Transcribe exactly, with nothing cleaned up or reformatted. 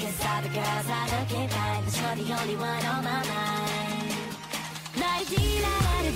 Cause all the girls are looking fine, but you're the only one on my mind. 날 지나가는